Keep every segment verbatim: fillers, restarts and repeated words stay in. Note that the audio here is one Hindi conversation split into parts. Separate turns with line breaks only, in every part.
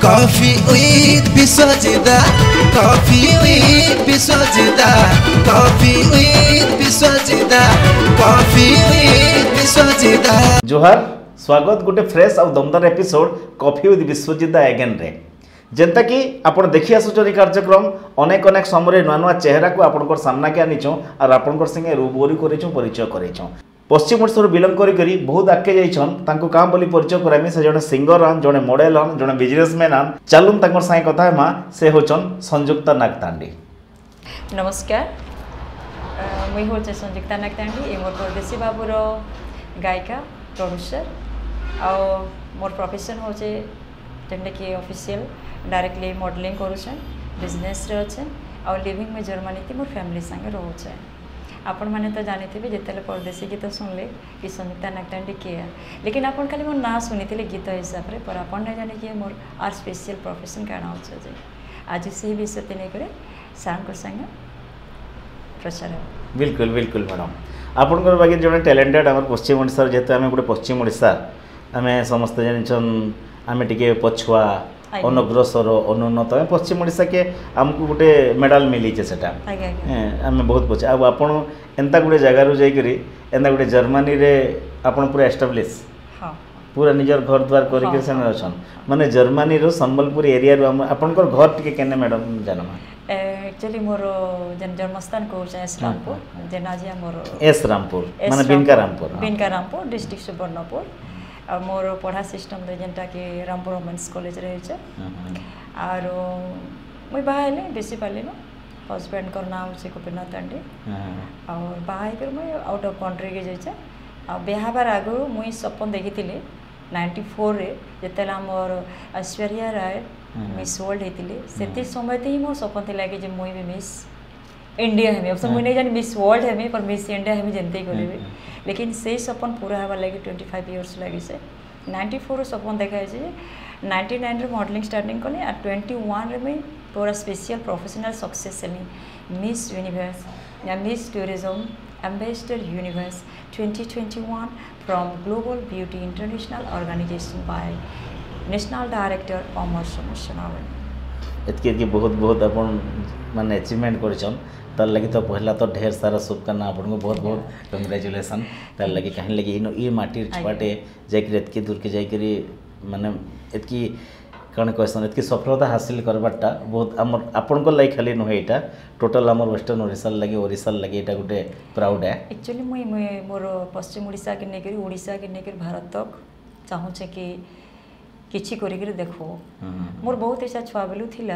Coffee with Vishwajita coffee with Vishwajita coffee with Vishwajita coffee with Vishwajita.
जोहार स्वागत गोटे फ्रेश और दमदार episode coffee with Vishwajita again रे जेनता कि आपण देखि आसुचरी कार्यक्रम अनेक अनेक समय नुआ नुआ चेहरा को आपण सामना के आनीचों और आपण संगे रूबरू करेचों परिचय करेचों। पश्चिम ओडिशा बिलंग करी करी बहुत आगे जाइछन तांको काम बोली परिचय करामी से जने सिंगर हन जने मॉडल हन जने बिजनेसमैन हन चालुन तांकर संगे कथा हेमा से होचन संयुक्ता नागतांडी।
नमस्कार मुई होचे संयुक्ता नागतांडी ए मोर परदेसी बाबूर गायिका प्रोड्यूसर आ मोर प्रोफेशन होचे जेंटा कि ऑफिशियल डायरेक्टली मॉडलिंग करूछन बिजनेस रे अच्छे आ लिविंग में जर्मनी थी मोर फैमिली संगे रोचे। आपण मैंने तो जानी थे जिते परदेसी गीत सुनले कि संयुक्ता नागतांडी किए लेकिन आपण खाली मोर ना सुनी थे गीत हिसाब से पर आपण नहीं जाने कि मोर आर स्पेशल प्रोफेशन क्या अच्छे आज से विषय नहीं करे सार संगे प्रचार।
बिल्कुल बिल्कुल मैडम आपंकर बाकी जो टैलेंटेड आम पश्चिम ओडिशा जेहेतु आम गोटे पश्चिम ओडिशा आम समस्त जान आम टे पछुआ अनग्रसर अनुन्नत पश्चिम ओडिशा के आमको गोटे मेडल मिलीचे सेटा आम बहुत पछे आ आपण एंता गोटे जगार जाकर एंता गोटे जर्मनी रे आपण पूरा एस्टाब्लिश पूरा निजर घर द्वार करके सेने अछन माने जर्मनी रो संबलपुर एरिया रो आपनकर घर टिके केने मैडम जानमा
एक्चुअली मोर जन जन्मस्थान को एस रामपुर जेनाजिया मोर
एस रामपुर माने बिनका रामपुर
बिनका रामपुर डिस्ट्रिक्ट सुवर्णपुर और मोर पढ़ा सिस्टम रे जेंटा कि रामपुर वुमेन्स कॉलेज रे छै आरो मुई बाहले बेसी पाले न हस्बैंड कर नाम छै गोपीनाथ तांडी और बाहाई कर मुई आउट ऑफ कंट्री के जाय छै आ बेहाबार आगु मुई सपन देखिथिले नाइंटी फोर रे जेतेला मोर ऐश्वर्या राय मिस वर्ल्ड हेतिले सेति समय ते मोर सपन थिला कि जे मुई भी मिस इंडिया हेमी अब मुई नहीं जानी मिस वर्ल्ड हेमी पर मिस इंडिया हेमी जनते करबे लेकिन से सपन पूरा हवा लगे ट्वेंटी फाइव इयर्स लगी से नाइंटी फोर सपन देखा नाइंटी नाइन रे मॉडलिंग स्टार्टिंग कली आ ट्वेंटी वन रे में पूरा स्पेशल प्रोफेशनल सक्सेस सेली मिस यूनिवर्स या Miss Tourism Ambassador Universe twenty twenty one from Global Beauty International Organisation by National Director Amar समोसनावन
एतके बहुत बहुत अपन माने अचीवमेंट करछन तार लगी तो पहला तो ढेर सारा शुभकामना आपको बहुत बहुत कंग्रेचुलेसन तार लगी कहीं लगी इन ये माटी छुआटे जाकर एतकी दूर के जाकर माने एतकी कौन कहसन एतकी सफलता हासिल करवाटा बहुत आम आपण लगी खाली नुहे यहाँ टोटाल आम वेस्टर्न ओडिशा लगी ओडिशा लगी यहाँ गोटे प्राउड है
एक्चुअली मुई मोर पश्चिम ओडिशा के लेकर ओडिशा के लेकर भारत तक चाहूचे कि किछि करिक देखो मोर बहुत इच्छा छुआ बेलू थिला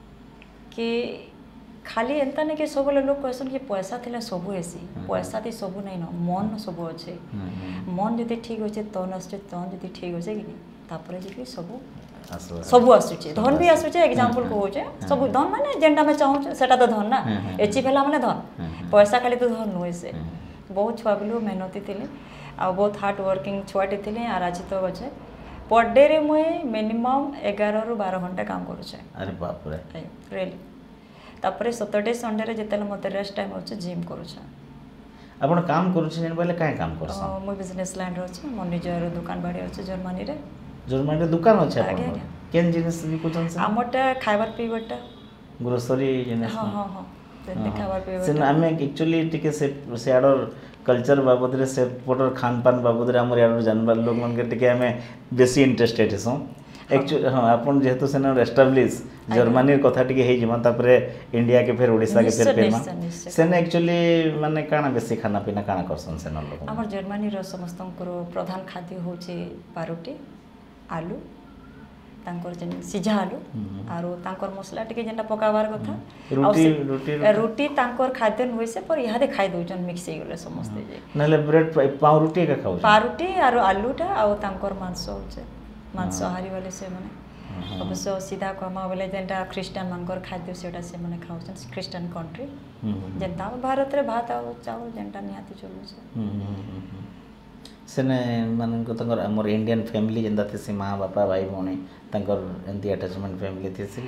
कि खाली एंता नहीं कि सब लोग कहसन कि पैसा थिला सबू हेसी पैसा थी सबू नहीं न मन सबू अच्छे मन जदि ठीक अच्छे तन आसुचे तन जदि ठीक अच्छे कि तापर जी सबू सबू आसुचे धन भी आसुचे एग्जांपल कहूचे सब धन माने जेंटा में चाहूचे सेटा तो धन ना एची भेला माने धन पैसा खाली तो धन नुहे से बहुत छुआ बेलू मेहनती थिले आ बहुत हार्ड वर्किंग छुआटे थिले आर आज तो अच्छे पर डे रे मुई मिनिमम एगार रु बारह घंटा काम करूचे।
अरे बाप रे
रियली तापरे सैटरडे संडे रे जेतेला मते रेस्ट टाइम होचे जिम करूछा।
आपण काम करूछे ने बोले काहे काम करछा?
मो बिजनेस लाइन रे अछि मोर निजर दुकान बाड़ी अछि जर्मनी रे।
जर्मनी रे दुकान अछि आपण? केन जिनिस बिकुछन से?
हमटा खाइबार पीबारटा
ग्रोसरी जिनिस।
हां हां हां ते खाइबार पीबार।
से हमें एक्चुअली टिके से से आडर कल्चर बाबद रे से पोटर खान पान बाबद रे हमर यार जानबार लोग मन के टिके हमें बेसी इंटरेस्टेड हसो एक्चुअली हाँ आपन जेहेतु से एस्टाब्लिश जर्मनी कथा टिके हे जिमा तापरे इंडिया के फिर ओडिशा के फिर फेमा सेन एक्चुअली माने काना बेसी खाना पीना काना करसन सेन लोग
हमर जर्मनी रो समस्त प्रधान खाद्य होचे पारोटी आलू तांकर जन सिझा आलू आरो तांकर मसला टिके जेंटा पकाबार कथा
रोटी रोटी
रोटी तांकर खाद्य होय से पर इहादे खाइ दोजन मिक्स हे गेले समस्त जे
नले ब्रेड पाव रोटी का खाउ
पारोटी आरो आलूटा आ तांकर मांस होचे मांसाहारी वाले से माने अवश्य सीधा कमा बोले जेंटा ख्रिस्टान मानकर खाद्य सेटा से माने खाउछन ख्रिस्टान कंट्री जेंटा भारत रे भात आ चावल जेंटा निहाती चलु छै
सेने मान को तंगर हमर इंडियन फैमिली जेंदा थि मां बापा भाई भौणी तंकर एंती अटैचमेंट फैमिली थि से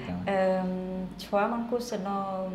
छुआ मान को सेन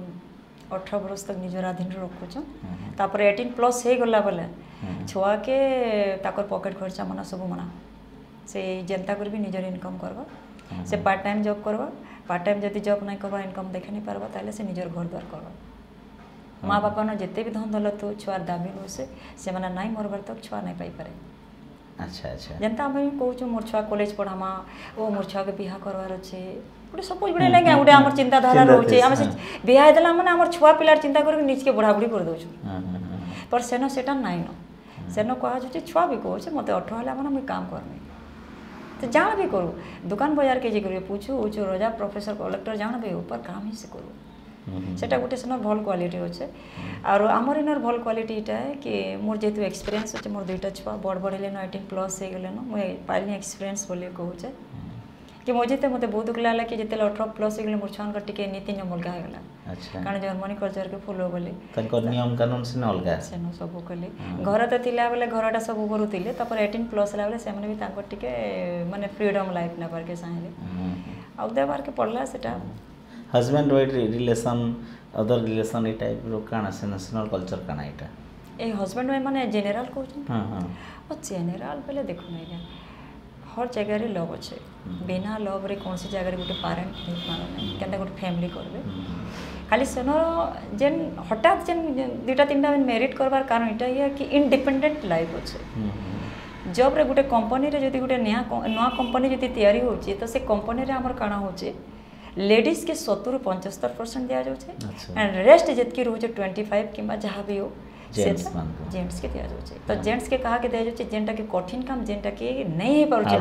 अठारह वर्ष तक निजर अधीन रखुछन तापर अठारह प्लस हे गला बोले छुआ के ताकर पॉकेट खर्चा मना सब मना से जनता कर भी निजर इनकम करबा से पार्ट टाइम जॉब करवा पार्ट टाइम जब जॉब नहीं करवा इनकम देखे नहीं पारबा ताले से निजर घर द्वार करवा माँ बापा जिते भी धन दौलत हो छुआर दाबी नो से से माने नहीं मरबार तक छुआ नहीं पाई पारे
अच्छा अच्छा
जनता आम कहूँ मोर छुआ कॉलेज पढ़ामा ओ मोर छुआ के बिहा करवार अच्छे गोटे सपोज गोटे नहीं गोटे आम चिंताधारा रोचे आम से बिहा देला माने आम छुआ पिलार चिंता करके निजके बुढ़ा बुढ़ी कर दौଛୁ पर सेन सेटा नाइन सेन कह छुआ भी कहूँ मत अठर है मैंने मुझे काम करनी तो जान भी करूँ दुकान बाजार के जी करिए पूछू उचू रजा प्रोफेसर कलेक्टर जान भी ऊपर काम ही से करूँ सेटा गोटे सेनर भल क्वालिटी अच्छे और आमर इनर भल क्वालिटी इटा है कि मोर जेतु एक्सपीरियंस अच्छे मोर दुईटा छुआ बड़ बड़ हेन एटीन प्लस हो गले मुझे पाइली एक्सपीरियंस बोले कहूचे कि मुझे तो मत बहुत दुख लगा कि जिते अठर प्लस हो गले मोर छुआ टी नीति नियम अलग होगा
अच्छा
कारण जर्मनी कल्चर के फॉलो बोले
नियम कानून से अलग
सेन सब कले घर तो थिला बेले घरटा सब करूले तापर एटीन प्लस है बेले से भी माने फ्रीडम लाइफ नेबार के चाहे आउ देवार के पड़ला सेटा
husband wife relation other relation ए टाइप रो काना से नेशनल कल्चर काना एटा
ए हस्बैंड वाइफ माने जनरल कहूँ
हां हां
और जनरल पहले देखो नहीं हर जगह लव अच्छे बिना लव रे कौन सी जगह गोटे पेरेंट नहीं माने केनता गोटे फैमिली करबे खाली सेन जेन हठात जेन दुटा तीन टा मेरिट करबार कारण इटा ये कि इंडिपेंडेंट लाइफ अच्छे जॉब रे गोटे कंपनी रे जदी गोटे नया नया कंपनी जदी तैयारी होची तो से कंपनी रे हमर काना होची लेडीज के सत्तर रु पचहत्तर परसेंट दिया जाए एंड रेस्ट जितकी रोचे ट्वेंटी फाइव कि जहाँ भी हो जेंट्स के दिया जाए तो जेंट्स के कहा के दिया जाए जेनटा के कठिन काम जेनटा के नहीं हो पारे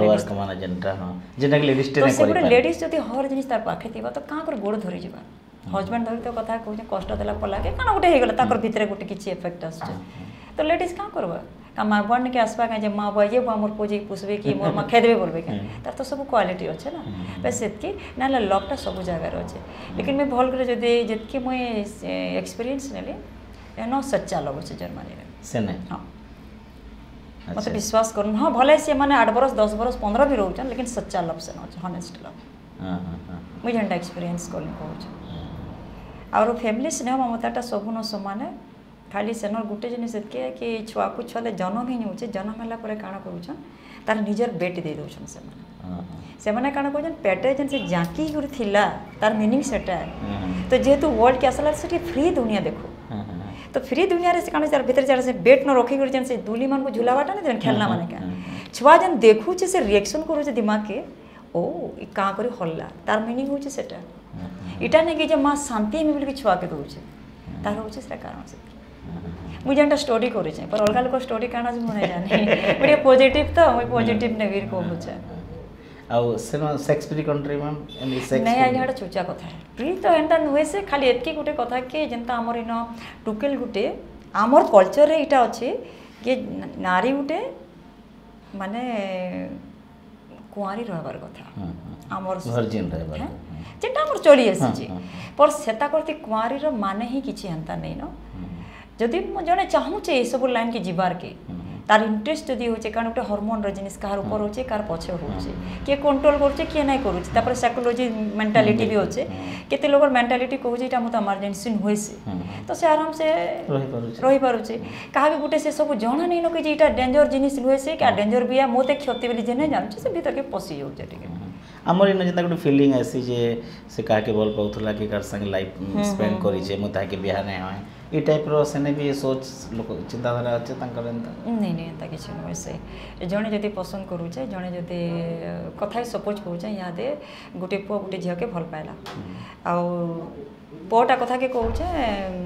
तो से गोटे लेडीज जब हर जिनिस तार पाखे थी तो कहाँ कर गोड़ धरी जा हजबैंड धरी तो कथा कहूँ कष्ट देला पला के काना गोटे होगला ताकर भितर गोटे किसी इफेक्ट आसुचे तो लेडीज क्या करवा का माँ बन के आसपा कहीं माँ बा ये मोर पूजी पुषबे कि मोर माँ खेदे बोलबे क्या तार तो सब क्वालिटी अच्छे ना बस सेतकी ना लवटा सब जगार अच्छे लेकिन मैं भल कर जदि जितकी मुई एक्सपीरियंस नेली एनो सच्चा लव अच्छे जर्मनी रे
से नहीं
हाँ मतलब विश्वास कर हाँ भले से माने आठ बरस दस बरस पंद्रह भी रोचन लेकिन सच्चा लव से ना हॉनेस्ट लव
हां हां हां
मुझे जेनटा एक्सपीरियंस कर कहूँ और फैमिली स्नेह ममताटा सबू न समान खाली सेनर गोटे जिनिस एतके कि छुआ को छुआले जन्म ही नहीं जन्म है काण कर तार निजर बेट दे दौन से से मैंने काण कहन पेटे जेन से जाकी थिला तार मीनिंग सेटा है तो जेहेतु वर्ल्ड के आसला से फ्री दुनिया देखो तो फ्री दुनिया रे से काण तार भीतर जारे से बेट न रखी जेन से दुली मन को झुलावाटा नहीं जेन खेलना माने क्या छुआ जेन देखु से रिएक्शन करू दिमाग के ओ कहाँ कर हल्ला तार मीनिंग हो सेटा इटा नहीं कि माँ शांति में बोल छुआ के दौचे तार हो कारण से मुझे जेनटा स्टडी करे पर अलग लोग स्टडी काना से मुझे जानी मुझे पॉजिटिव तो मुझे पॉजिटिव नेगेटिव कहूँ
आउ सेनो sex free country ma'am any sex
नहीं आज्ञा एटा चूचा कथा फ्री तो एंटा नुहे से खाली एतकी गोटे कथा कि जेनता हमर इन टुकेल गुटे आमर कल्चर रे इटा अच्छे कि नारी गुटे माने कुआरी रहबार कथा आमर
वर्जिन रहबार
जेटा हमर चली आसी पर सेता करती कुआरी रो माने ही किछि हंता नहीं न जदि जड़े चाहूचे ये सब लाइन के जीवार के तार इंटरेस्ट जदि होचे कारण गोटे हार्मोन रो जिनिस कार ऊपर होचे कार पछे होचे के कंट्रोल करचे के नहीं करूचे तापर साइकोलॉजी मेंटालिटी भी होचे केते लोगर मेंटालिटी कहूचे एटा मत इमरजेंसी होइसे तो से आराम से रही पारुचे रही पारुचे कहा भी गोटे से सब जाना नहीं न कि एटा डेंजर जिनिस होइसे क्या डेंजर बिया मोते क्षति बोली जेने जानचे से भीतर के पसी जाउचे ठीक
आमर इन जेनता गोटे फीलिंग आसी जे से का के बोल पाउथला कि कार संग लाइफ स्पेंड करी जे मु ताके बियाह नहीं होय ई टाइप रो सेने भी सोच लोक चिंताधारा अच्छे तांकर एंता
नहीं नहीं एंता किछ न वैसे जणे जदी पसंद करू छे जणे जदी कथा सपोज करू छे यादे गोटे पो गोटे झिया के भल पाइला आ पोटा कथा के कहू छे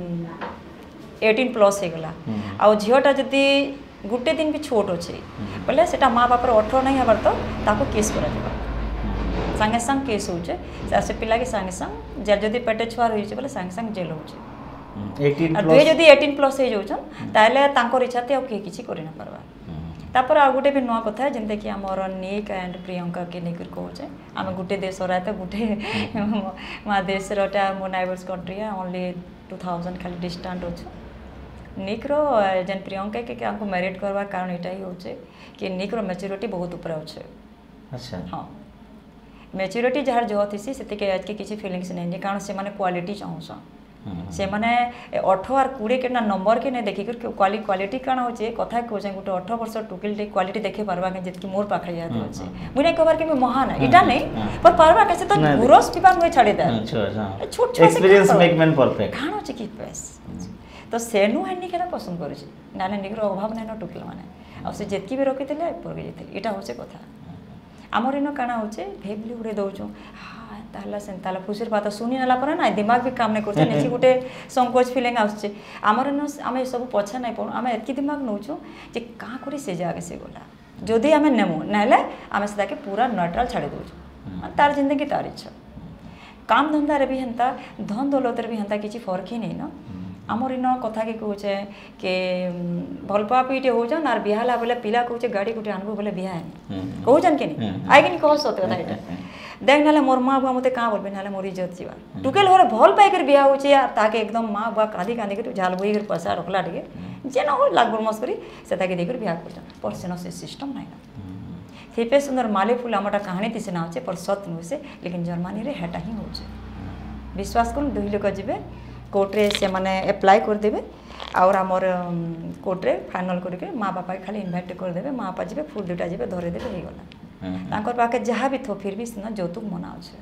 अठारह प्लस हे गला आ झियाटा जदी गोटे दिन भी छोट अछि बोले सेटा मां बाप रो अठारह नहीं हबर तो ताको केस करा देबा संगे संग केस होचे से पिला के संगे संग जेल जदी पेटे छुआ रही छे बोले संगे संग जेल होचे
अठारह
प्लस जदी अठारह प्लस हो जाउछन ताले तांकर इच्छा ते के किछि करि न परबा तापर आ गुटे भी नवा कथा जेंते कि हमर निक एंड प्रियंका के निकर कहूचे हम गुटे देश रहा तो गुटे मा देश रटा मो नाइबर्स कंट्री है ओनली टू थाउजेंड खाली डिस्टेंट होचे निक रो जेन प्रियंका के हमको मैरिट करवा कारण एटा ही होचे कि निक रो मैच्योरिटी बहुत ऊपर होचे
अच्छा
हां मैच्योरिटी जार जो थी से आज के किसी फीलिंग्स नहीं कारण से माने क्वालिटी चाहूसा से माने अठ आर कोड़े के ना नंबर के नहीं देखिक क्वालिटी क्वालिटी कण होचे कथा कहूँ गोटे अठ वर्ष टुकिल क्वालिटी देखे पार्बा के जितकी मोर पाखे याद अच्छे मुझे नहीं कहबार कि मैं महान है इटा नहीं पर पार्बा कैसे तो गुरस पिबा मुझे छाड़ी दे छोट छोट
एक्सपीरियंस मेक मैन परफेक्ट
खान होचे की पेस तो सेनु हैनी केना पसंद करूची नाले निगर अभाव नहीं न टुकिल माने आ से जितकी भी रखी थे पर गई इटा होचे कथा आमर इन काना होचे भेबली उड़े दौचु हाँ ताला से ताला खुशी बात शुणी नाला पर ना दिमाग भी काम नहीं करते निची गोटे संकोच फिलिंग आसुचे आमर इन आम सब पछा नहीं पड़ू आम एत दिमाग नौचु जे का करी से जागे से गला जदि आम नेमु ना आम से पूरा न्यूट्रल छाड़ी दौचु तार जिंदगी तार इच्छा काम धंदा भी हेन्ता धन दौलत भी हेन्ता किसी फर्क ही नहीं ना आमर इन कथा के कहे कि भल पाआ पीटे होचन आर बिहाला बोले पिला कहे गाड़ी गुटे आनबो बोले बिहा कहन के नहीं आई कि कह सत कथा यहाँ देख ना मोर माँ बुआ मत क्या बोलबे ना मोर इज्जत जीवा टुकेल हो भल पाइकर बिहा हो ताके एकदम माँ बुआ कांदी कांदी कर झाल बोई कर पैसा रखला टे जे न हो लाग बरमस करी से देकर बिहा कर पर सेन से सिस्टम ना से सुंदर माले फूल आमटा कहानी तीसे ना हो पर सत नुहे से लेकिन जर्मनी रे हेटा ही हो विश्वास कर दुई लोक जी कोर्टे से माने एप्लाई करदेवे और आमर कोर्टे फाइनल करके माँ बापा खाली इनभाइट करदेवे माँ बापा जी फुल दुटा जी धरेदेवे हो गला पाखे जहाँ भी थो फिर भी सीना যৌতুক मना अच्छे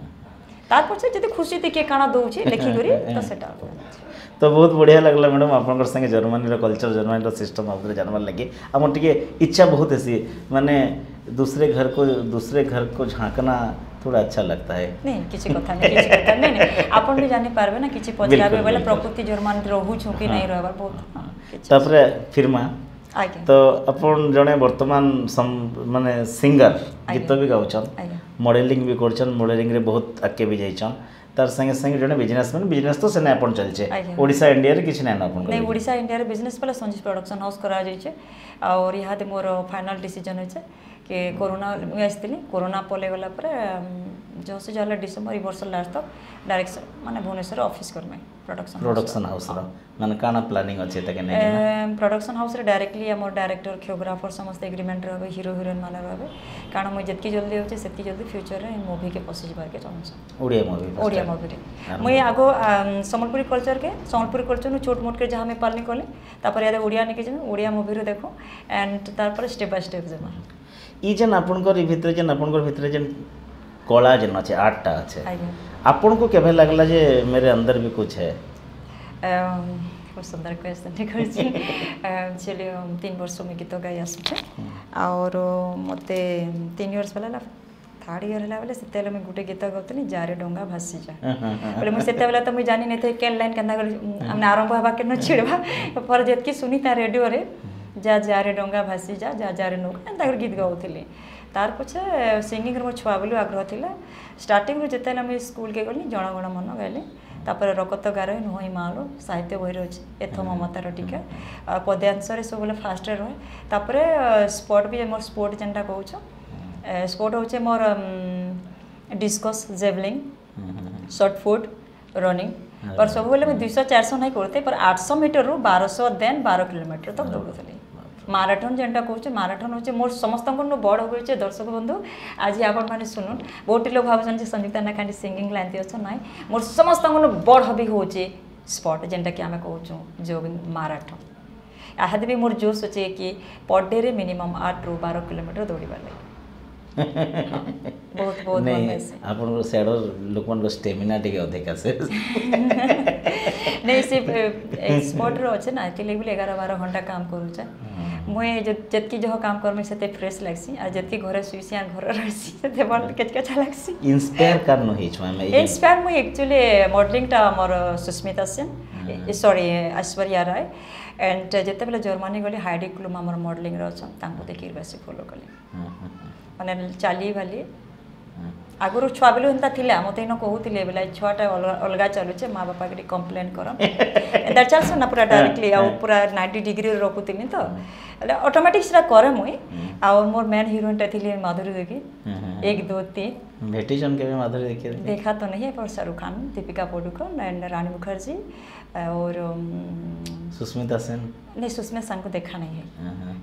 तार पछे जदि खुशी थी किए काना दौचे लिखी करी तो सेटा
तो बहुत बढ़िया लगला मैडम आपन संगे जर्मनी रो कल्चर जर्मनी रो सिस्टम आप जानवर लगे आम टे इच्छा बहुत ऐसी माने दूसरे घर को दूसरे घर को झांकना थोड़ा अच्छा लगता है
नहीं किसी कथा नहीं किसी कथा नहीं नहीं आपन भी जानि पारबे ना किसी पचराबे बोले प्रकृति जर्मनी रहू छु कि नहीं रहबार बहुत
तापरे फिर मां तो अपन जने वर्तमान माने सिंगर गीत भी गाउछन मॉडलिंग भी करछन मॉडलिंग रे बहुत आके भी जाइछन तार संगे संगे जने बिजनेसमैन बिजनेस तो सेने अपन चलछे ओडिसा इंडिया रे किछ नै अपन
नहीं ओडिसा इंडिया रे बिजनेस पहले संजीव प्रोडक्शन हाउस करा जाइछे और यहाँ मोर फाइनल डिसीजन होइछे कि कोरोना मुझे आसती कोरोना पलै गला जो से जहाँ डिसेम्बर ये वर्ष लास्ट तक डायरेक्शन माने भुवनेश्वर ऑफिस कर में प्रोडक्शन
प्रोडक्शन हाउस रो माने काना प्लानिंग अछि तके नै
प्रोडक्शन हाउस रे डायरेक्टली हमर डायरेक्टर कोरियोग्राफर समस्त एग्रीमेंट रहबे हीरो हीरोइन माने रहबे कारण मुझे जतकी जल्दी होचे सेतकी जल्दी फ्यूचर रे मूवी के पसिज बार के चाहूँ
ओडिया मूवी
ओडिया मूवी रे मुझे आगो संबलपुरी कल्चर के संबलपुरी कल्चर नु छोट मोट के जहाँ में पालनी कले तापर याद ओडिया निके जे ओडिया मूवी रे देखो एंड तापर स्टेप बाय स्टेप जमा
ई जन आपनकर भितर जन आपनकर भितर जन कला जन अच्छे आर्टटा अच्छे आपन को केभे लागला जे मेरे अंदर भी कुछ है
बहुत सुंदर क्वेश्चन ठीक अछि चलिए तीन वर्ष में गीत गाई आसुचे और मते तीन इयर्स वाला थर्ड इयर हला बेले सेतेले मैं गुटे गीत गाउतनी जारे डोंगा भासी जा बोले मैं सेते बेला तो मैं जानि नै थे केन लाइन केना हमने आरंभ हवा के न छिड़वा पर जेतकी सुनी ता रेडियो रे जा जारे डोंगा भासी जा जा जारे नौका एंता गीत गाउथली तार पछे सिंगिंग मोर छुआ बोली आग्रह थिला स्टार्टिंग रे जेते हम स्कूल के गली जण गण मन गाइली तापर रकत गार नुहई मालो साहित्य बही रही एथ ममतार टीका पद्यांश सब बोले फास्ट रहे तापर स्पोर्ट भी मोर स्पोर्ट जेनटा कहूँ स्पोर्ट होचे मोर डिस्कस जेवलिंग शॉर्ट फुट रनिंग पर सब बोले मैं दुईश चार सौ नहीं करते पर आठ सौ मीटर रू बारह सौ देन बारह किलोमीटर तक दौड़ुली माराथन जेनटा कहूँ माराथन हूँ मोर समस्त बड़ हो दर्शक बंधु आज आपण मैंने शुणुन बहुत लोग भावुन संयुक्ता नाकांडी सिंगिंग लाइन अच्छे ना मोर समस्त बड़ हबी हूँ स्पॉट जेनटा कि आम कहूँ जॉगिंग माराथन यहाँ भी मोर जोश अच्छे कि पर डे मिनिमम आठ रू बारह किलोमीटर दौड़ार लगे बहुत बहुत
नहीं आपन सेडर लोक मन स्टेमिना टिके अधिक से
नहीं सिर्फ एक्सपर्ट रो अछि ना एते लेबल ग्यारह बारह घंटा काम करू छ मुए जतकी जो काम कर में सेते फ्रेश लागसी आ जतकी घरे सुइसी आ घर रहसी सेते बड़ केचकेचा लागसी
इंस्पायर करनो हिच में
इंस्पायर मुए एक्चुअली मॉडलिंग टा हमर सुस्मिता सेन सॉरी ऐश्वर्या राय एंड जते बेले जर्मनी गली हाइडी क्लूम हमर मॉडलिंग रो छ तांको देखि बेसी फॉलो कले माने चाली वाली आगुर छुआ बेलू हेन्ता थिला मते न कहूतिले बेला छुआटा अलगा चलुचे माँ बापा के कंप्लेन करम एंदा चलस ना पूरा डायरेक्टली आ पूरा नब्बे डिग्री रे रखुतिनी तो ऑटोमेटिक सेटा करे मुई आ मोर मेन हीरोइन ता थिले माधुरी देखी एक दो तीन
भेटी जन के माधुरी देखी
देखा तो नहीं है पर शाहरुख खान दीपिका पादुकोण एंड रानी मुखर्जी और
सुस्मिता सेन
नहीं सुस्मिता सेन को देखा नहीं है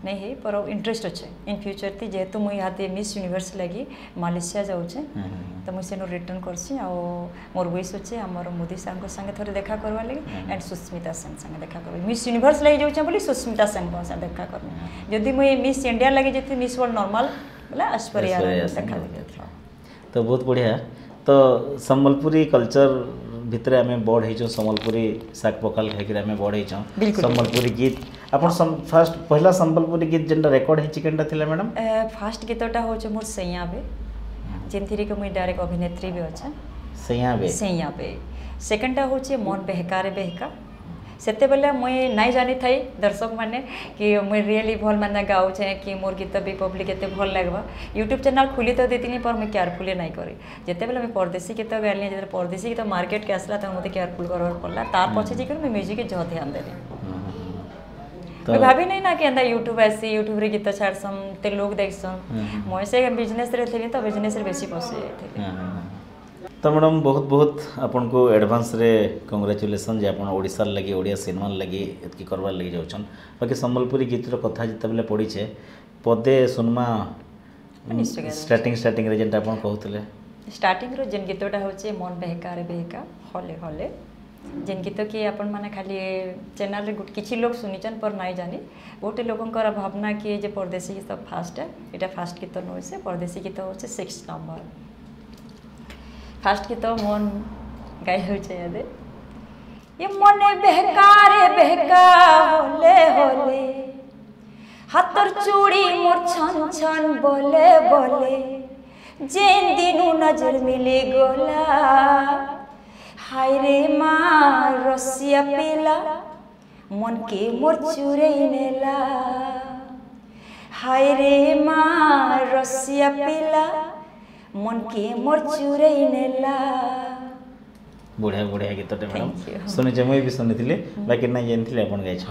नहीं है पर इंटरेस्ट अच्छे इन फ्यूचर थी जेहेतु मुझे यहाँ मिस यूनिवर्स लगी मालेशिया जाऊे तो मुझे सेनु रिटर्न करसी आ मोर विश अच्छे आमर मोदी सार संगे थोड़े देखा करवा लगे एंड सुस्मिता सेन संगे देखा कर मिस यूनिवर्स लगी जाऊे बोली सुस्मिता सेन से देखा कर जदि मुझे मिस इंडिया लगी जाती मिस वर्ल्ड नॉर्मल बोला ऐश्वर्या देखा
तो बहुत बढ़िया तो संबलपुरी कल्चर भितर आम बढ़ संबलपुरी शाग पखाल खाई आम बढ़ संबलपुरी गीत आप फास्ट पहला संबलपुरी गीत जेनटा रेकर्ड है केनटा थिला मैडम
फास्ट गीतटा होचे मोर सैया बे जेनथिरे के मुई डायरेक्ट अभिनेत्री भी अच्छे
सैया बे
सैया बे सेकंडटा होचे मन बेहकारे बेहका सेते बेले मुई नाई जानी थई दर्शक माने कि मुई रियली भल माने गाउछे कि मोर गीत भी पब्लिक एते भल लागबा यूट्यूब चैनल खुली तो देतिनी पर मुई केयरफुली नाई करी जेते बेले मैं परदेसी गीत गाइली जेते परदेसी गीत मार्केट के आसला त मते केयरफुल करवर पड़ला तार पछे जे मैं म्यूजिक के जो ध्यान देली मैं भाभी नहीं ना कि अंदा यूट्यूब ऐसी यूट्यूब रे गीत छाड़सम ते लोग देखसम मोय से बिजनेस रे थेली तो बिजनेस रे बेसी पसे थेली
तो मैडम बहुत बहुत आपन को एडवांस रे कांग्रेचुलेसन जे आपन ओडिसा लगी ओडिया सिनेमा लगी एतकी करवार लगी जाउछन बाकी संबलपुरी गीत रो कथा जिते बेले पड़ी छे पदे सुनमा स्टार्टिंग स्टार्टिंग रे जेंटा आपन कहउतले
स्टार्टिंग रो जेन गीतटा होचे मन बेहका रे बेहका हले हले जेन गीत कि अपन माने खाली चैनल रे किछि लोग सुनिचन पर नाइ जानी गोटे लोकंकर भावना कि जे परदेसी गीत फास्ट है एटा फास्ट गीत न होइसे परदेसी गीत होचे सिक्स नंबर फास्ट गीत मन गाय होचे यादे ये मने बेहकारे बेहका होले होले हाथर चूड़ी मोर छन छन बोले बोले जेन दिनु नजर मिले गोला हाय रे माँ रसिया पीला मन के मोर चुरे नेला हाय रे माँ रसिया पीला मन के मोर चुरे नेला
बढ़िया बढ़िया गीतटे मैडम सुनी मुई भी सुनी बाकी ना जानी अपन गाय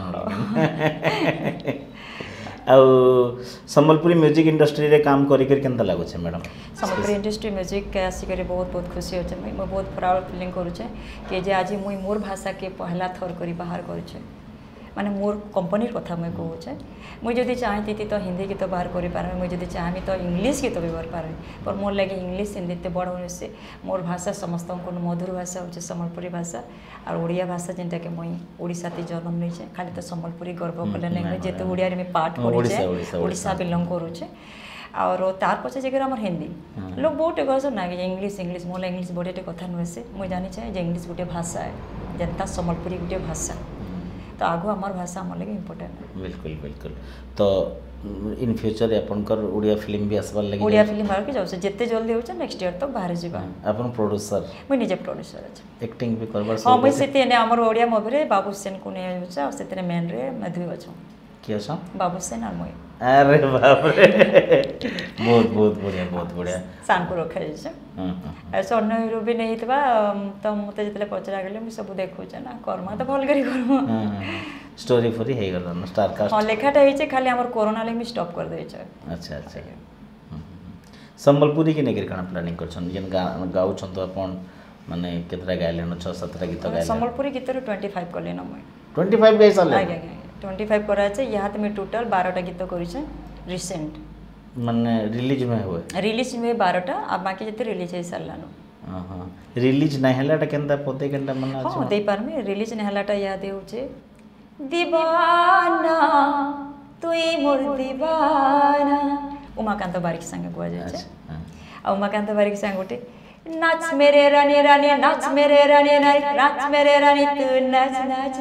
आ संबलपुरी म्यूजिक इंडस्ट्री रे काम करी कर केनता लागो छे मैडम
संबलपुरी इंडस्ट्री म्यूजिक के आसी करे बहुत बहुत खुशी होचे मैं बहुत प्राउड फीलिंग करू छे कि जे आज मुई मोर भाषा के पहला थर करी बाहर करू छे माने मोर कंपनी कथा मैं कहू छे मुई जदी चाहती तो हिंदी गीत बाहर करि पारे मुई जदी चाहमी तो इंग्लिश गीत भी बाहर पारे पर मोर लगे इंग्लिश हिंदी ते बड़ होने से मोर भाषा समस्त को मधुर भाषा होचे संबलपुरी भाषा और ओडिया भाषा जेंटा के मुई ओडिसा ते जन्म नै छे खाली तो संबलपुरी गर्व कले नै जेते ओडिया रे में पाठ पढि छे ओडिसा बिलोंग करू छे और तार पछे जगह हमर हिंदी लोग बहुत कहस ना कि इंग्लिश इंग्लिश मोला इंग्लिश बड़े कथा नुहे से मुई जानी छे जे इंग्लिश गोटे भाषा है जनता संबलपुरी गोटे भाषा तो आगो हमार भाषा हमर लगे इम्पोर्टेंट है
बिल्कुल बिल्कुल तो इन फ्यूचर आपनकर ओडिया फिल्म भी आसबार लगे
ओडिया फिल्म बाहर के जाउसे जत्ते जल्दी होचे नेक्स्ट ईयर तक बाहर जीवा
आपन प्रोड्यूसर
मुई निजे प्रोड्यूसर अछि
एक्टिंग भी करबार
हां मुई सेते ने हमर ओडिया मूवी रे बाबू सेन को ने होचे और सेते मेन रे मधु अछो
की अछो
बाबू सेन और मुई
अरे बाप रे बहुत बहुत बढ़िया बहुत बढ़िया
सानपुर रखा जाइछे हां ऐसा अन्य हीरो भी नहीं थबा तो मते जतले पचरा गेले मु सब देखु छ ना कर्मा तो भल करी करमु
स्टोरी फ्री हे गल ना स्टार कास्ट
हां लेखाटा हेचे खाली हमर कोरोना ले मी स्टॉप कर देइ छ
अच्छा अच्छा संबलपुरी के नेगर कण प्लानिंग करछन जेन गाउ छन तो अपन माने केतरा गायलेन छ सत्रह गीत गायलेन
संबलपुरी गीत रे पच्चीस करले न मैं
पच्चीस गाय साले
आगे पच्चीस करा छे यहाँ तो मैं टोटल बारह टा गीत करी छे रिसेंट
माने रिलीज में हुए
रिलीज में बारह टा अब बाकी जते रिलीज है सालानो
हां हां रिलीज नै हलाटा केनता पते केनता मना छ
हां दे पार में रिलीज नै हलाटा याद होचे दीवाना तुई मोर दीवाना उमाकांत बारिक संगे गुआ जाय छे आ उमाकांत बारिक संग गोटे नाच मेरे रानी रानी नाच मेरे रानी नाच मेरे रानी तू नाच नाच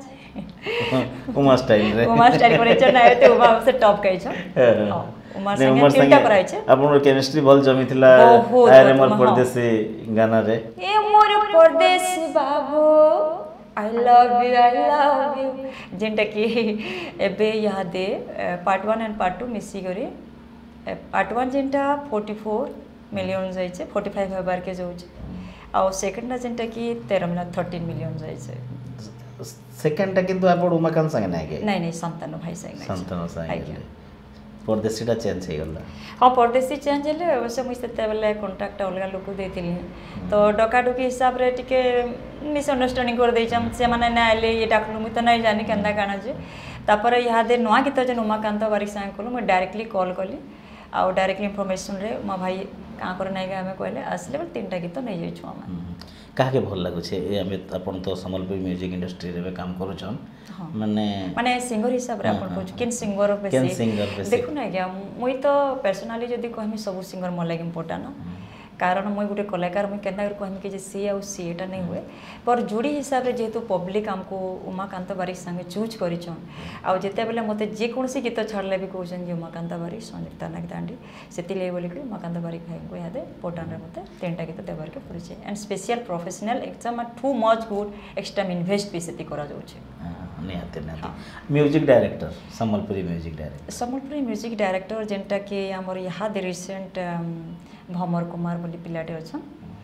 नाच
उमा स्टाइल रे
उमा स्टाइल करे छ नाय ते उमा से टॉप कहि छ हां उमा संगे चिंता कराय छ
आपन केमिस्ट्री बल जमिथिला आरे मोर परदेसी गाना रे
ए मोर परदेसी बाबू I love you I love you जेंटा कि एबे यहाँ दे part one and part two मिसी करे पार्ट वन जेंटा चौवालीस मिलियन जाय छे पैंतालीस हजार के जाउ छे आ सेकंड ना जेंटा कि तेरह मिलियन तेरह मिलियन जाय छे
सेकंड किंतु आपण उमाकांत संगे नै गे
नै नै संतान भाई संगे
संतान संगे परदेसीटा चेंज हे गला
हां परदेसी चेंज हेले अवश्य मुई सेते बेले कांटेक्ट अलगा लोक देथिली तो डकाडुकी हिसाब रे टिके मिसअंडरस्टैंडिंग कर दै छम से माने नै आले ये डाकलु मुई तो नै जानी केंदा काना जे तापर इहादे नुआ गीत जेन उमाकांत बारिक सागे कलु मुझे डायरेक्टली कॉल कली आउ डायरेक्टली इनफॉरमेशन रे मो भाई का कर नाई आमे कहले आसले तीन टा गीत नहीं जाइछु हम
काहे भल लागु छे ए हमें अपन तो संबलपुर म्यूजिक इंडस्ट्री रे काम करूछन माने
माने सिंगर हिसाब रे अपन कुछ किन सिंगर बेसी
किन सिंगर बेसी
देखु ना क्या मुई तो पर्सनली जदी कहमी सब सिंगर मोर लागि इम्पोर्टेंट कारण मुई गोटे कलाकार मुई केना कहमी कि जे सी आउ सी एटा नहीं हुए पर जोड़ी हिसाब रे जेहेतु पब्लिक हमको उमाकांत बारिक संगे चूज करिछन आउ जेते बेले मते जे कोनसी गीत छाड़ले भी कहउछन जे उमाकांत बारिक संयुक्ता नागदांडी सेति ले बोली कि उमाकांत बारिक भाई को यादे पोटान रे मते तीनटा गीत देबार के पड़े एंड स्पेशल प्रोफेशनल एकदम too much good extra invest भी सेति करा जाउ छे
निहाते निहाते music director Sambalpuri music director
Sambalpuri music director जेनटा कि हमर यहाँ दे रिसेंट भमर कुमार बोली पिलाटे अच्छन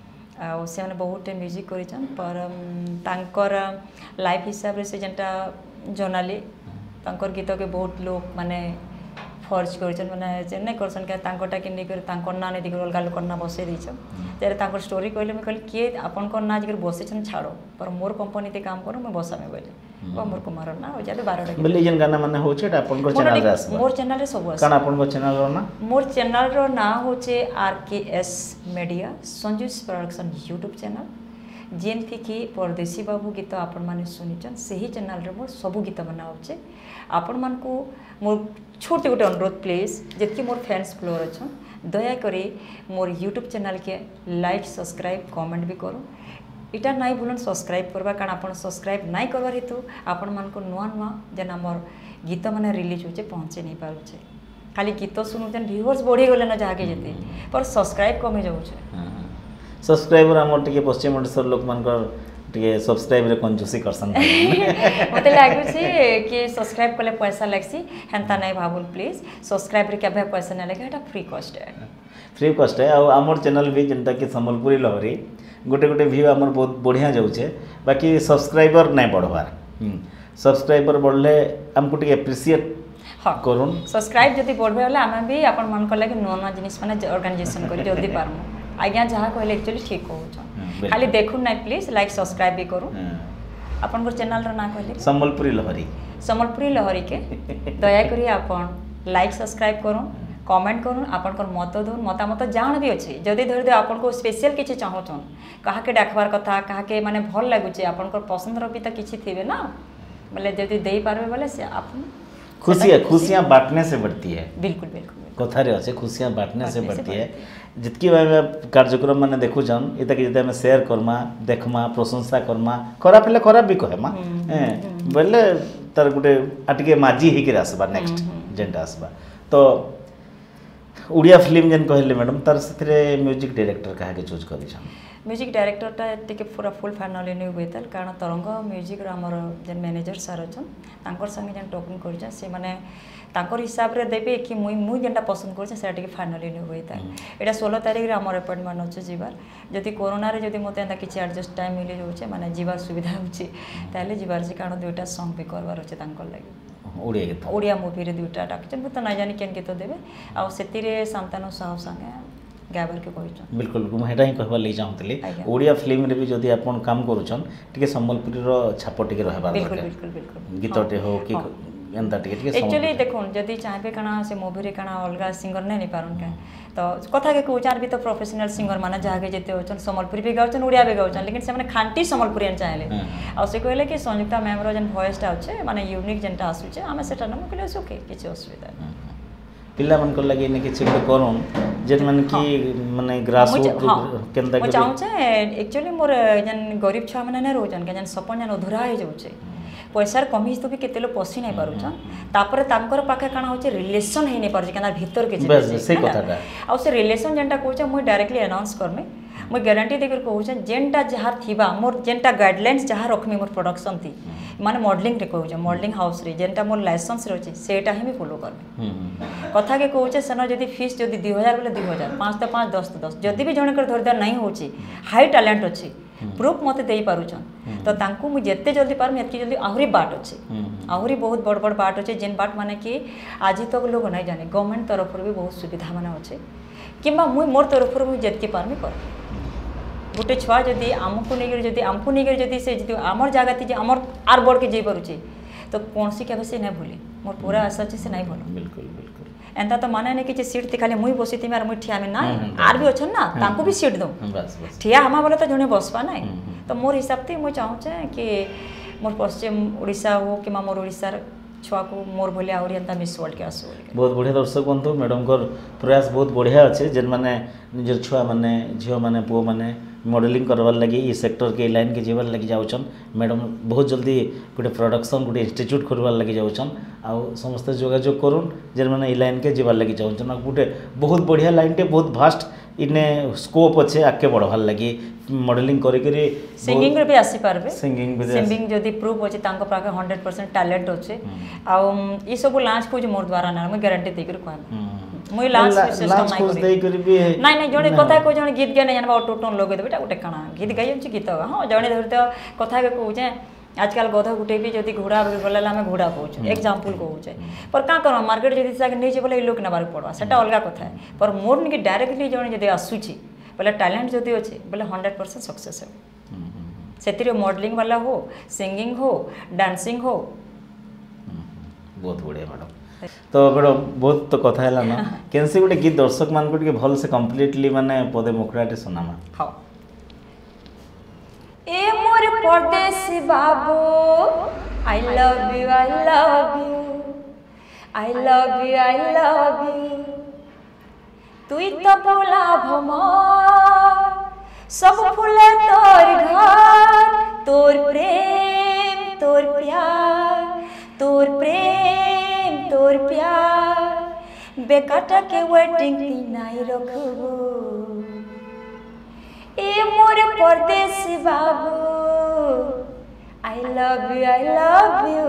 आ से माने बहुत म्यूजिक करिछन पर तांकर लाइफ हिसाब रे से जेनटा जोनाली तांकर गीत के बहुत लोग माने फर्ज करिछन माने जे नै करछन के तांकोटा के नै कर तांकर ना नै दिगर अलगा लोक ना बसे दिछ तेरे तांकर स्टोरी कहले मैं कहले के अपन को ना जिगर बसे छन छाड़ो पर मोर कंपनी ते काम करो मैं बसा में बोले भमर कुमार ना हो जाते बारह टा
बोले जन गाना माने होचे अपन को चैनल रे आस
मोर चैनल रे सब आस
काना अपन को चैनल रो ना
मोर चैनल रो ना होचे RKS media Sanju's production YouTube channel जेन थी कि परदेसी बाबू गीत आपण माने सुनिचन सही चैनल रे मोर सब गीत बना होचे आपण मान को मोर छोटे गोटे अनुरोध प्लीज जेतकी मोर फैंस फ्लोर अच्छन दया करी मोर यूट्यूब चैनल के लाइक सब्सक्राइब कमेंट भी करो इटा नाई भूलन सब्सक्राइब करबा कारण आपण सब्सक्राइब नाई करबार हेतु आपण मान को नुआ नुआ जेन हमर गीत माने रिलीज होचे पहुंचे नहीं पारुचे खाली गीत सुनु जन व्यूअर्स बढ़ी गले ना जाके जेते पर सब्सक्राइब कमे जाउचे
सब्सक्राइबर हमर टिके पश्चिम ओडिसा लोक मानकर टिके सब्सक्राइब रे कंजूसी करसन
मते लागु छे कि सब्सक्राइब करले पैसा लागसी हेंता नै भाबुल प्लीज सब्सक्राइब रे केबे पैसा नै लागे एटा फ्री कॉस्ट है
फ्री कॉस्ट है और हमर चैनल भी जनता कि संबलपुरी लहरी गोटे गोटे व्यू हमर बहुत बढ़िया जाउछे बाकी सब्सक्राइबर नै बढ़वार सब्सक्राइबर बढ़ले हमको टिके एप्रिशिएट
हां
करूं
सब्सक्राइब जदी बढ़बे वाला हम भी अपन मन को लागे नो नो जिनिस माने ऑर्गेनाइजेशन करी जल्दी पारमु आज्ञा जहाँ कहले एक्चुअली ठीक कहउछ खाली देखु नै प्लीज लाइक सब्सक्राइब भी करू अपन को चैनल रो ना कहले
संबलपुरी लहरी
संबलपुरी लहरी के दया करी अपन लाइक सब्सक्राइब करू कमेंट करूँ आपन को मत दून मतामत जान भी अच्छे जदि धर दे आपन को स्पेशल किसी चाहून कहा के डाकबार कथा कहा के माने भल लगुचे आपन को पसंद भी तो किसी थे ना बोले जदि दे पारबे बोले से आप
खुशियाँ खुशियाँ बांटने से बढ़ती है
बिल्कुल बिल्कुल
कथा रे अच्छे खुशियाँ बांटने से बढ़ती है जितकी कार्यक्रम मैंने देखुछन ये तक जब शेयर करमा देखमा प्रशंसा करमा खराब हेल्ले खराब भी कहमा बोले तार गोटे आटिके माजी होकर आसबा नेक्स्ट जेनटा आसबा तो उड़िया फिल्म जेन कहले मैडम तार से म्यूजिक डायरेक्टर कहा के चूज करिछन
म्यूजिक डायरेक्टरटा टिके पूरा फुल फाइनल नहीं हुए ताल कारण तरंग म्यूजिक आमर जेन मैनेजर सार अच्छन तांकर संगे जेन टॉकिंग करिछन से माने तांकर हिसाब रे देबे कि मुई मुई जेनटा पसंद करछे सेटा टिके फाइनल नहीं हुए ताल एटा सोलह तारिख रे हमर अपॉइंटमेंट अछि जीवार जदि कोरोना रे जदि मते एंता किछि एडजस्ट टाइम मिले जाउछे माने जीवार सुविधा होछि ताले जीवार से कारण दुइटा सॉन्ग भी करबार अछि तांकर लागि
ओडिया गीत
ओडिया मूवी रे दुइटा डाकछन मु त ना जानि केन गीत देबे आ सेति रे शांतानु साहु संगे गाबर के कहिछन
बिल्कुल मु हेटा ही कहबा ले चाहतली ओडिया फिल्म रे भी जदि आपन काम करूछन टिके संबलपुरी रो छाप टिके रहबा
बिल्कुल बिल्कुल बिल्कुल
गीतटे हो कि एंता टिके टिके
एक्चुअली देखोन जदि चाहबे कना से मूवी रे कना अलगा सिंगर नै नि पारुन के तो कथा के कोचार भी तो प्रोफेशनल सिंगर माने जागे जेते होचन संबलपुरी भी गाउचन ओडिया भी गाउचन लेकिन से माने खांटी संबलपुरियन चाहेले आ से कहले कि संयुक्ता मैम रो जन वॉइस टा होचे माने यूनिक जनटा आसुचे हमें सेटा न कहले ओके किछ असुविधा
पिल्ला मन को लगे ने किछ करूं जेन मन की माने ग्रास रूट केंदा के
चाहू छे एक्चुअली मोर जन गरीब छा माने न रोजन के जन सपन जन अधूरा हो जाउचे पैसार कमी तो भी केते लो पसी नहीं पारुछन तापर तांकर पाखे काना होचे रिलेशन हे नहीं पारुछ केना भीतर के
बस से कथाटा
आ से रिलेशन जेंटा कहूछ मु डायरेक्टली अनाउंस करमे मु गारंटी देकर कहूछ जेंटा जहार थिबा मोर जेंटा गाइडलाइंस जहार रखमी मोर प्रोडक्शन थी माने मॉडलिंग रे कहूछ मॉडलिंग हाउस रे जेंटा मोर लाइसेंस रे होचे सेटा ही मैं फॉलो करमे कथा के कहूछ सेना जदी फीस जदी दो हज़ार बोले दो हज़ार पाँच तो पाँच दस तो दस जदी भी जणे कर धरदार नहीं होची हाई टैलेंट अछि प्रूफ मते देई पारुछन तो तांकू मु जेते जल्दी पारम एतकी जल्दी आहुरी बाट अछि आहुरी बहुत बड़ बड़ बाट अछि जेन बाट माने कि आज तक लोग नहीं जाने गवर्नमेंट तरफ भी बहुत सुविधा माने अछि किबा मु मोर तरफ मु जेतकी पारमी कर गोटे छुआ जदी आमको नेगर जदी आमको नेगर जदी से जदी हमर जागा थी जे हमर आर बड़ के जे पारुछि तो कौन सी केबे से नहीं भूली मोर पूरा आशा अच्छे से नहीं भूल
बिल्कुल बिल्कुल
एंता तो माने नहीं कि सीट थी खाली मुई बसी थी मार मुई ठिया में ना आर भी अच्छन ना तांको भी सीट दो
बस बस
ठिया हमा बोले तो जने बसवा नहीं तो मोर हिसाब से मुई चाहूँ कि मोर पश्चिम ओडिशा हो कि मोर ओडिशार छुआ को मोर भलिया और एंता मिस वर्ल्ड के आसो
बहुत बढ़िया दर्शक बंधु मैडम को प्रयास बहुत बढ़िया अच्छे जेन मैंने निजर छुआ मैंने झील मैंने पुओ मैंने मॉडलिंग करवार लगी ये सेक्टर के लाइन के जीवन लगी जाऊन मैडम बहुत जल्दी गोटे प्रोडक्शन गोटे इंस्टीट्यूट खोलवार लगी जाऊन आउ समस्ते जोगाजोग करूँ जेन मैंने ये लाइन के जीवार लगी जाऊन गोटे बहुत बढ़िया लाइन टे बहुत भास्ट इने स्कोप अच्छे आगे बढ़वार लगी मॉडलिंग करी
सिंगिंग रे भी आसी पारबे
सिंगिंग भी
सिंगिंग जदी प्रूफ अछि तांको पाके हंड्रेड परसेंट टैलेंट अछि आ ई सब लांच कुछ मोर द्वारा ना मैं गारंटी देकर कहम मुई लांच सिस्टम नाही
दे करी भी
नाही नाही जणे कथा को जणे गीत गाने जानबा ऑटो टोन लगे देबेटा गोटे काना गीत गाई अछि गीत हां जणे धरते कथा के कहू जे आजकल गधा गुटे भी जदि घोड़ा बोला आम घोड़ा कहूँ एग्जाम्पल कहूँ पर क्या कर मार्केट जब से नहीं बोले लोक नबार पड़ा सेटा अलग कथा है पर मोर निके डायरेक्टली जन जब आसूची बोले टैलेंट जदि अच्छे बोले हंड्रेड परसेंट सक्सेस है से मॉडलिंग वाला हो सिंगिंग हो डांसिंग हो
बहुत बढ़िया मैडम तो मैडम बहुत तो कथा है ना कैसे गोटे गीत दर्शक मान को भल से कंप्लीटली माने पदे मुखड़ाटे सुनामा
हाँ ए मोर परदेसी बाबू I love you I love you I love you I love you तुई तो बोला भमर सब फूले तोर घर तोर प्रेम तोर प्यार तोर प्रेम तोर प्यार बेकाटा के वेटिंग नहीं रखबो ए मोर परदेसी बाबू I love you I love you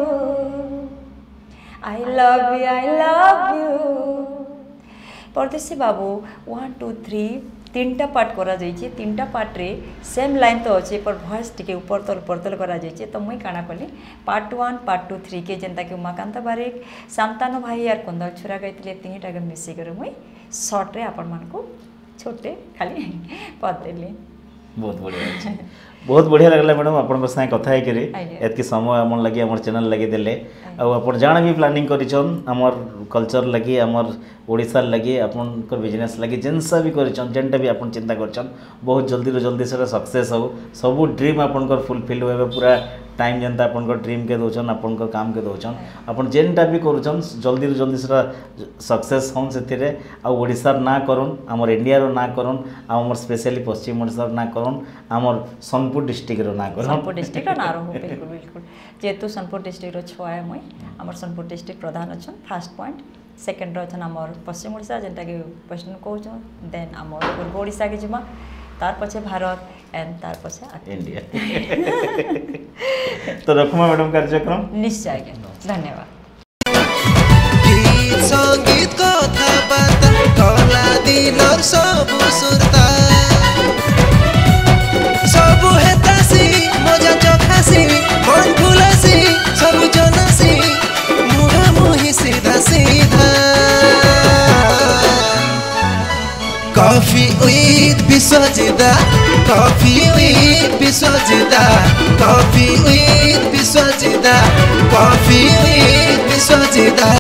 I love you I love you परदेसी बाबू वन टू थ्री तीन टा पार्ट करा जाइए तीन टा पार्ट रे सेम लाइन तो अच्छे पर वॉइस टिके ऊपर तल ऊपर तल करा जाइए तो मुई काना कली part one part two three के जेनता कि उमाकांत बारिक शांतानु भाई यार कुंदल छुरा गाइले तीन टाके मिसिक मुई शॉर्ट रे आपण मान को छोटे खाली पद देली
बहुत बढ़िया बहुत बढ़िया लगला मैडम आपन साथ कथा है करी एतकी समय हमन लगी हमर चैनल लगी देले आ अपन जान भी प्लानिंग करिछन हमर कल्चर लगी हमर ओडिसा लगी अपन को बिजनेस लगी जिनसा भी करिछन जेनटा भी अपन चिंता करछन बहुत जल्दी रो जल्दी से सक्सेस हो सब ड्रीम अपन को फुलफिल होबे पूरा टाइम जनता अपन को ड्रीम के दोचन अपन को काम के दोचन अपन जेनटा भी करूचन जल्दी रो जल्दी से सक्सेस होन से आ ओडिसा ना करन हमर इंडिया रो ना करन आ हमर स्पेशली पश्चिम ओडिसा ना करन हमर सोनपुर डिस्ट्रिक्ट रो ना करन
सोनपुर डिस्ट्रिक्ट रो ना रो बिल्कुल बिल्कुल जेतु सोनपुर डिस्ट्रिक्ट रो छुआ है मई हमर सोनपुर डिस्ट्रिक्ट प्रधान अछन फर्स्ट पॉइंट सेकंड रो अछन हमर पश्चिम ओडिसा जेनटा के पश्चिम कहउछ देन हमर पूर्व ओडिसा के जिमा तार पछे भारत एंड तार पछे
इंडिया तो रखमा मैडम कार्यक्रम
निश्चय धन्यवाद
गीत संगीत कथा बार्ता कला दिनर सब सुरता सब हेतासी मजा चखासी मन फुलासी सब जनासी मुहा मुही सीधा सीधा coffee with Vishwajita coffee with Vishwajita coffee with Vishwajita coffee with विश्वजिता